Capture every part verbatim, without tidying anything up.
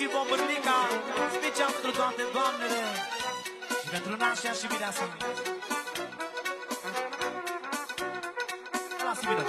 și bombărlica, special pentru toate doamnele și pentru naștea și mireasa. Lasă vină!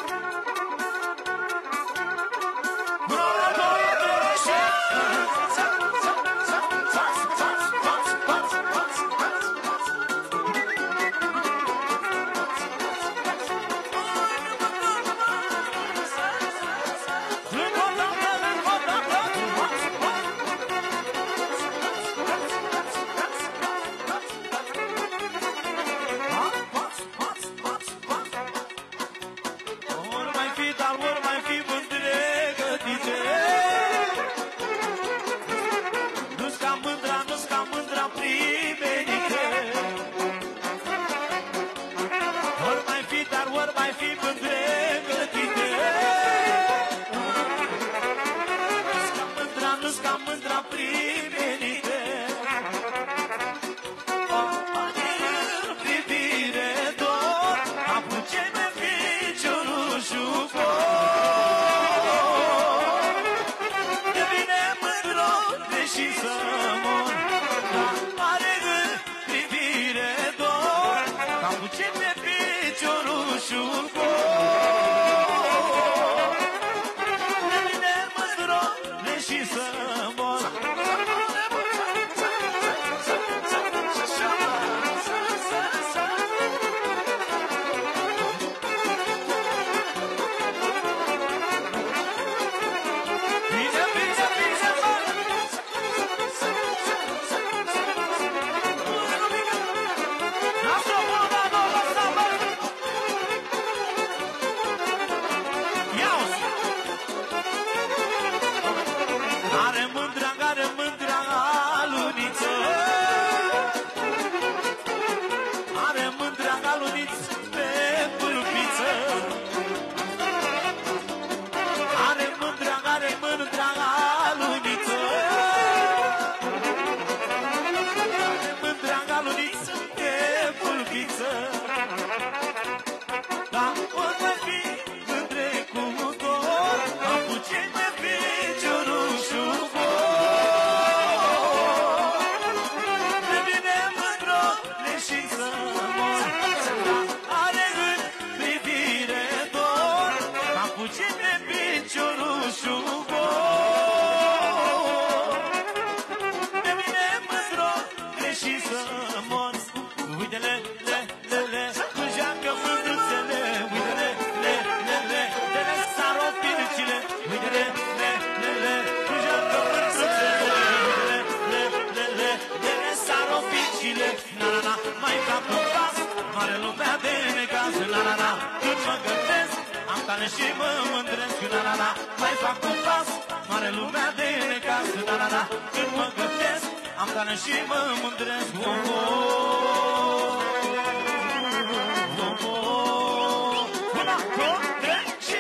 Și mă mândresc, na na na, mai fac un pas, mare lumea de necaz, na na na. Când mă gătesc, am tare și mă mândresc. Oh, oh, oh, oh. Una, două, trei și...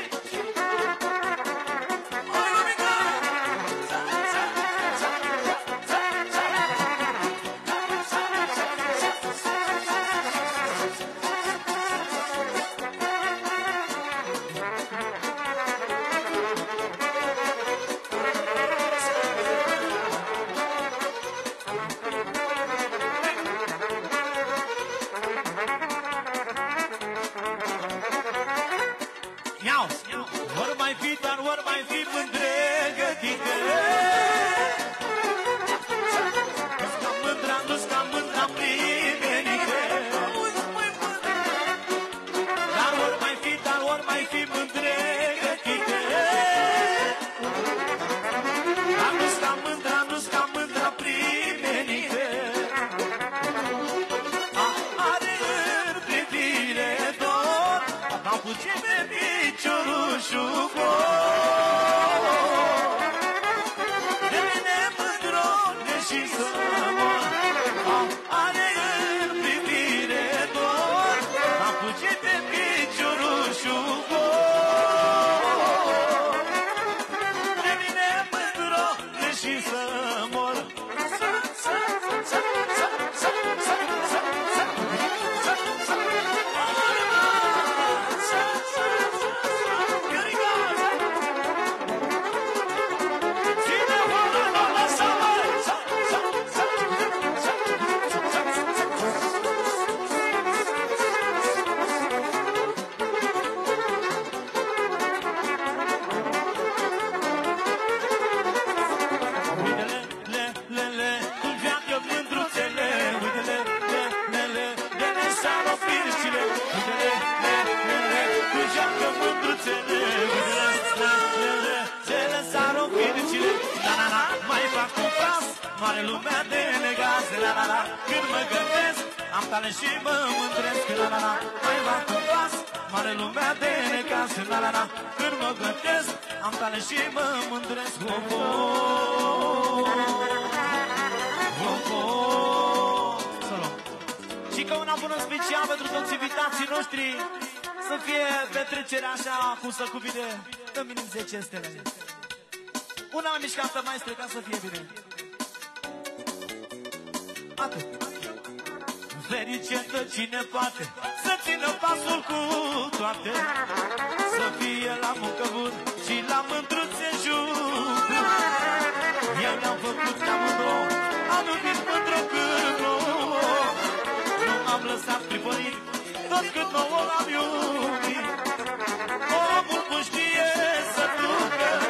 fac un pas, mare lumea de negaz, la la la. Când mă gândesc, am talent și mă mândresc, la la la. Mai fac un pas, mare lumea de negaz, la la la. Când mă gândesc, am talent și mă mândresc, oh, oh, oh, oh. Solo. Și că una bună special pentru toți invitații noștri, să fie petrecerea așa cum să cuvine. Dă minim zece stele. Una mai mișcată, maestre, ca să fie bine. Atât. Fericită cine poate să țină pasul cu toate, să fie la muncă bun și la mândruțe jur. Eu le-am făcut amândouă, am iubit mândră cât nouă. Nu m-am lăsat privorit, tot cât nouă l-am iubit. Omul nu știe să ducă